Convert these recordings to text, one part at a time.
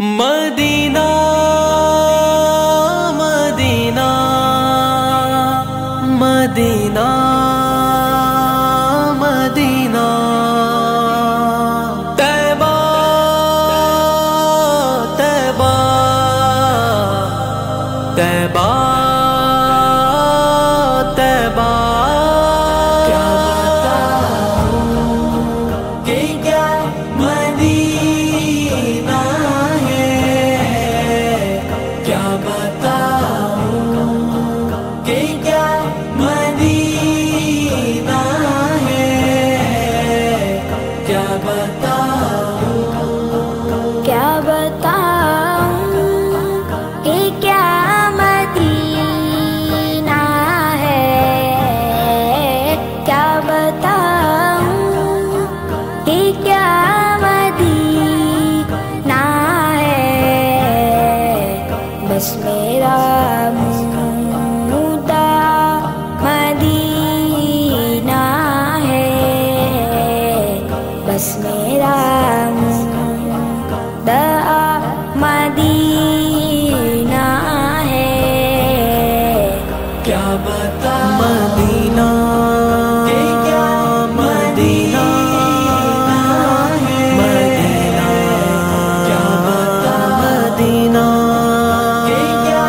Medina Madina Madina Madina Taiba Taiba Taiba Taiba क्या बताऊं कि क्या मदीना है, क्या बताऊं कि क्या मदीना है, क्या बताऊं क्या बताऊं कि क्या मदीना है, क्या बताऊं कि क्या मदीना है। बस मेरा मुद्दा मदीना है, बस मेरा मदीना है। क्या बता मदीना कि क्या मदीना है, मदीना क्या बता मदीना कि क्या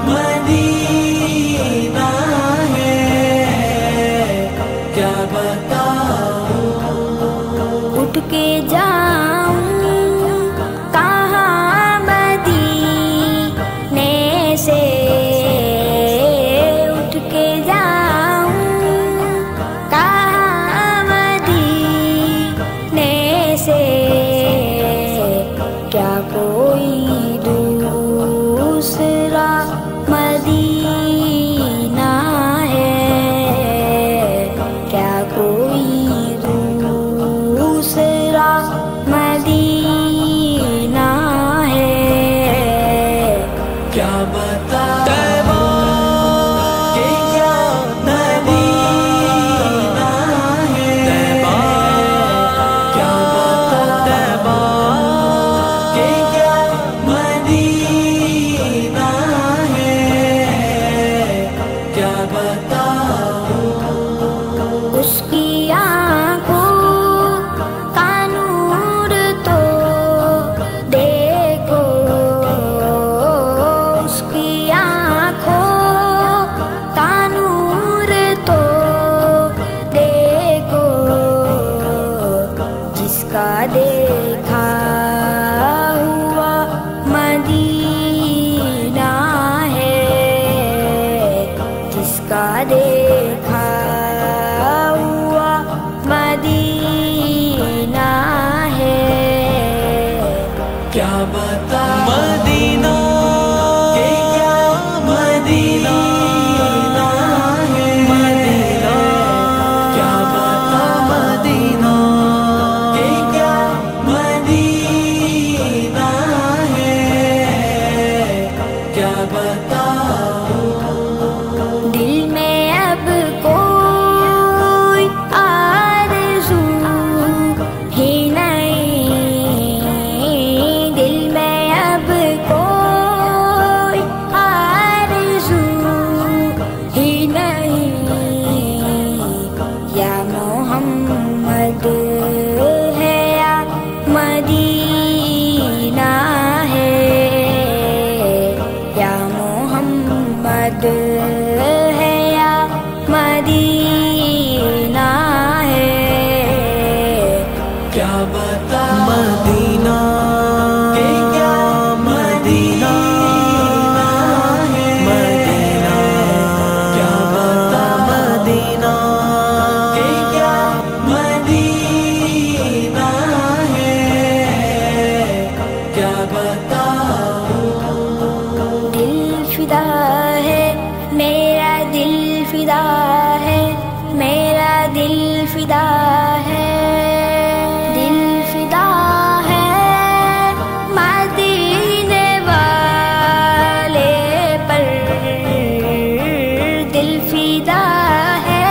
मदीना है, क्या बताऊं उठ के जाऊं कहाँ मदीने से, उठ के जाऊं कहाँ मदीने से। क्या कोई दूसरा मदीना है, क्या कोई दूसरा मदीना है। क्या बता तैबा कि क्या मदीना है, तैबा क्या बता तैबा कि क्या मदीना है, क्या बताऊं उसकी आँखों का नूर तो देखो, उसकी आँखों का नूर तो देखो। जिसका देखा हुआ मदीना है, जिसका देखा हुआ मदीना है। क्या बता मदीना कि क्या मदीना है, मदीना क्या बता मदीना कि क्या मदीना है, क्या बताऊं दिल में अब कोई आरज़ू ही नहीं, दिल में अब कोई आरज़ू ही नहीं। या मोहम्मद है या मदीना है, या मोहम्मद है या मदीना है। क्या बता मदीना कि क्या मदीना है, मदीना क्या बता मदीना कि क्या मदीना है, क्या बताऊं दिल फिदा है मेरा, दिल फिदा है मेरा, दिल फिदा है, दिल फिदा है मदीने वाले पर, दिल फिदा है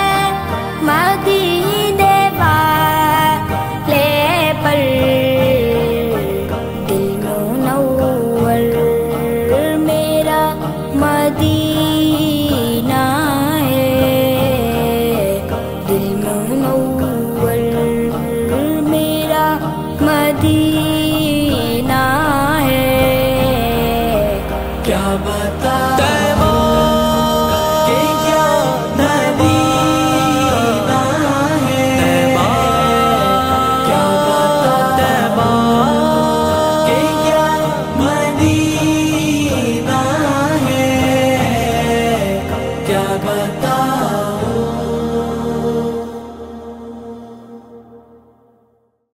मदीने वाले पर। दिल मौला